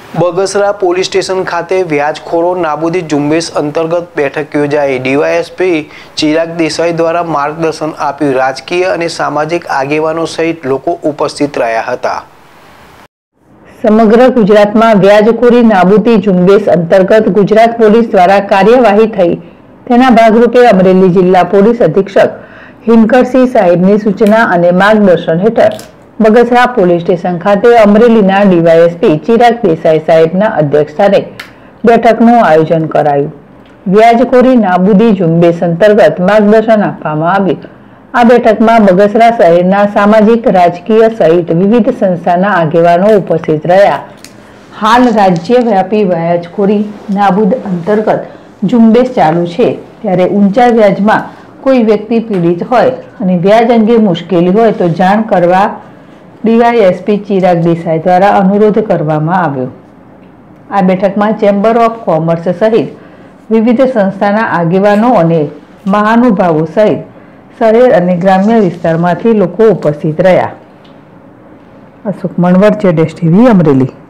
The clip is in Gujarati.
બગસરા પોલીસ સ્ટેશન ખાતે વ્યાજખોરો નાબૂદી ઝુંબેશ અંતર્ગત બેઠક યોજાઈ। ડીવાયએસપી ચિરાગ દેસાઈ દ્વારા માર્ગદર્શન આપ્યું। રાજકીય અને સામાજિક આગેવાનો સહિત લોકો ઉપસ્થિત રહ્યા હતા। સમગ્ર ગુજરાતમાં વ્યાજખોરી નાબૂદી ઝુંબેશ અંતર્ગત ગુજરાત પોલીસ દ્વારા કાર્યવાહી થઈ। તેના ભાગરૂપે અમરેલી જિલ્લા પોલીસ અધિક્ષક હિનકરસિંહ સાહેબની સૂચના અને માર્ગદર્શન હેઠળ બગસરા પોલીસ સ્ટેશન ખાતે અમરેલીના ડીવાયએસપી ચિરાગ દેસાઈ સાહેબના અધ્યક્ષસ્થાને બેઠકનું આયોજન કરાયું। વ્યાજખોરી નાબૂદી ઝુંબેશ અંતર્ગત માર્ગદર્શન આપવામાં આવ્યું। આ બેઠકમાં બગસરા શહેરના સામાજિક, રાજકીય સહિત વિવિધ સંસ્થાના આગેવાનો ઉપસ્થિત રહ્યા। હાલ રાજ્યવ્યાપી વ્યાજખોરી નાબૂદ અંતર્ગત ઝુંબેશ ચાલુ છે, ત્યારે ઊંચા વ્યાજમાં કોઈ વ્યક્તિ પીડિત હોય અને વ્યાજ અંગે મુશ્કેલી હોય તો જાણ કરવા ડીવાયએસપી ચિરાગ દેસાઈ દ્વારા અનુરોધ કરવામાં આવ્યો। આ બેઠકમાં ચેમ્બર ઓફ કોમર્સ સહિત વિવિધ સંસ્થાના આગેવાનો અને મહાનુભાવો સહિત શહેર અને ગ્રામ્ય વિસ્તારમાંથી લોકો ઉપસ્થિત રહ્યા। અશોક મણવર, ZSTV, અમરેલી।